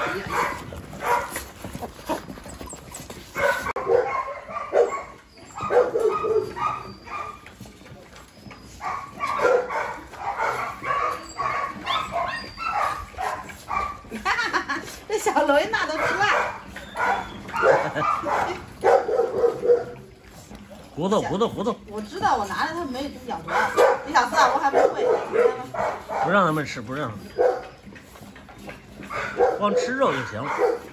这小罗娜都出来。 糊涂。 我知道，我拿着它没咬着。你小四啊，我还不会。 不让他们吃，不让他们吃，光吃肉就行了。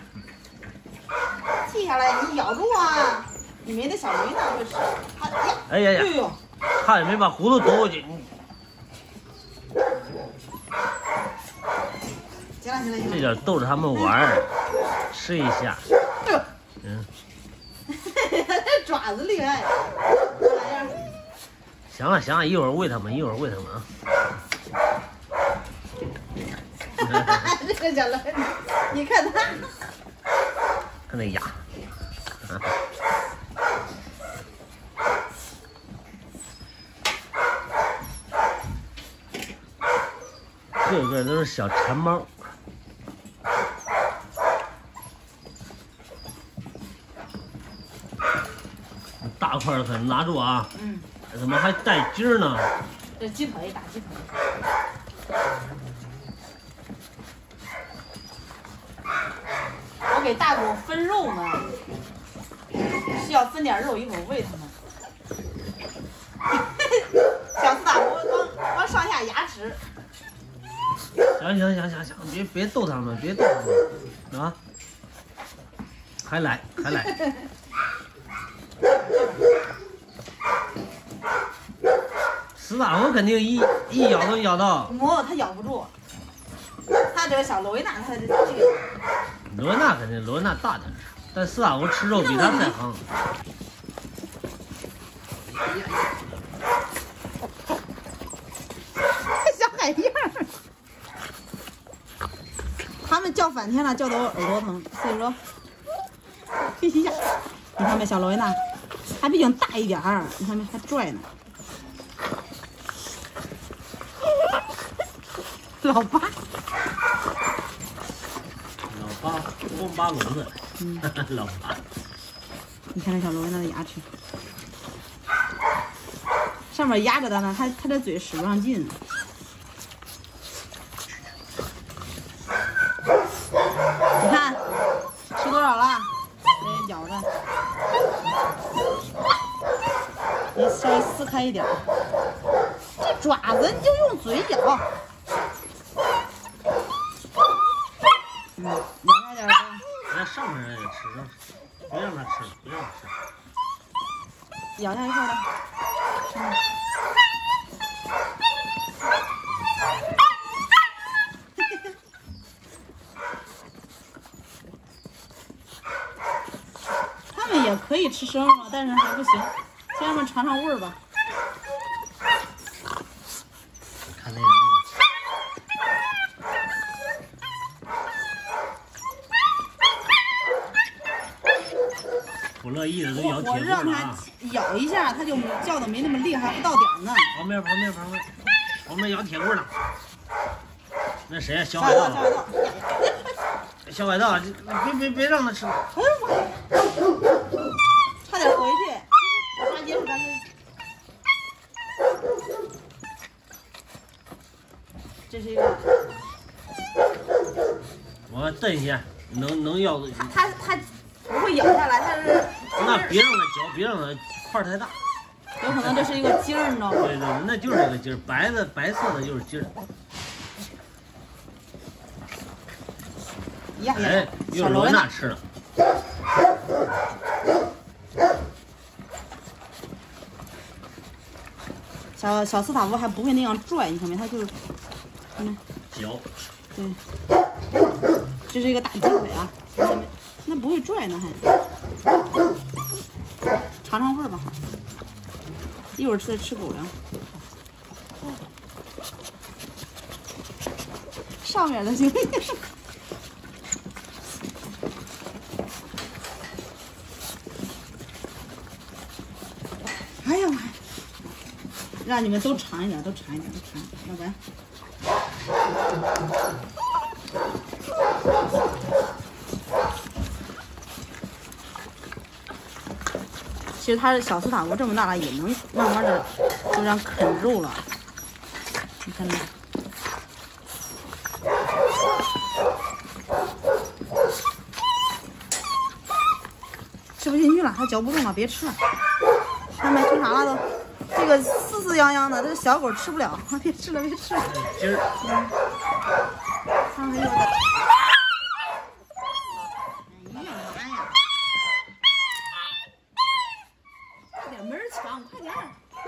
记下来，你咬住啊！你没那小罗娜会吃。 哎呀， 呦， 他也没把糊涂夺过去。 行了。 这点逗着他们玩儿，吃一下。嗯。 这爪子厉害。这玩意儿。 行了，一会儿喂他们啊。 这个小罗，你看他， 看那牙。个个都是小馋猫。大块的可拿住啊！怎么还带筋儿呢？ 这鸡腿打鸡腿。我给大狗分肉呢，需要分点肉，一会儿喂它们。小四大狗光上下牙齿。 行，别逗他们啊！还来。死大狗肯定一咬能咬到。 它咬不住。它这个小罗威娜，它这个。 罗娜肯定罗娜大点，但死大狗吃肉比它再横。 小海燕儿。他们叫半天了，叫得我耳朵疼，所以说，嘿呀，你看没，小罗娜，还比较大一点儿，你看没，还拽呢。老八光扒笼子， 老八， 你看这小罗娜的牙齿，上面压着的呢，它的嘴使不上劲。你看，吃多少了？这咬着，你稍微撕开一点。这爪子你就用嘴咬。咬点。 在上面也吃，别让它吃。 咬下一块的。他们也可以吃生肉，但是还不行，先让他们尝尝味儿吧。 看那个。不乐意的都咬铁棍了啊！ 我让它咬一下，它就叫的没那么厉害，还不到点呢。 旁边咬铁棍呢。那谁呀？小海盗。小海盗，别让他吃了。 哎呦妈！差点回去，抓紧。这是一个。 我蹬一下，能咬。 它不会咬下来，它是。 那别让它嚼，别让它块太大。 有可能这是一个筋儿，你知道吗？ 对，那就是这个筋儿，白色的就是筋儿。哎，又是罗娜吃了。 小斯塔夫还不会那样拽，你看没？他就是，看没？ 嚼。 对。这是一个大鸡腿啊，看没？那不会拽呢还。尝尝味儿吧，一会儿再吃狗粮。上面的行不行？哎呀妈呀！让你们都尝一点，要不然。 其实它小斯塔锅这么大了，也能慢慢的就这样啃肉了。你看没？吃不进去了，它嚼不动了，别吃了。看没吃啥了都？这个死死痒痒的，这小狗吃不了，别吃了，别吃了。 今儿， 看还有的。哎呀妈呀！快点，没人抢，快点！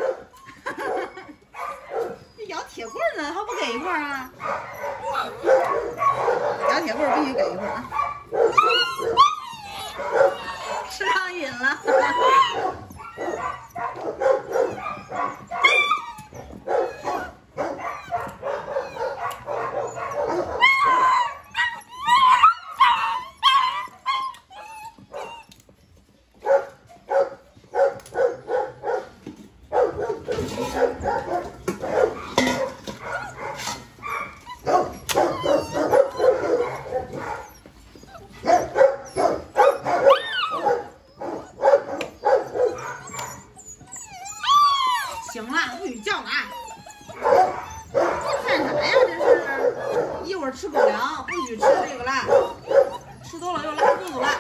这咬铁棍呢，还不给一块啊？咬铁棍必须给一块啊！吃上瘾了。行了，不许叫了啊！干啥呀？这是一会儿吃狗粮，不许吃这个了，吃多了又拉肚子了。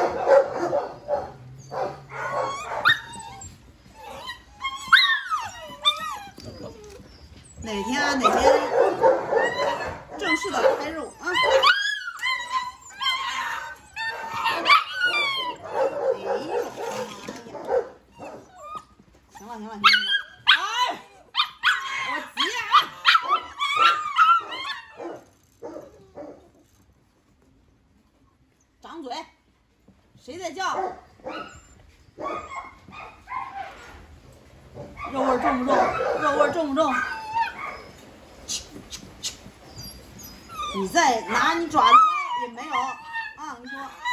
哪天正式的开肉啊！哎呦，行了，哎，我急啊！张嘴，谁在叫？肉味重不重？肉味重不重？你再拿你爪子捞也没有啊！你说。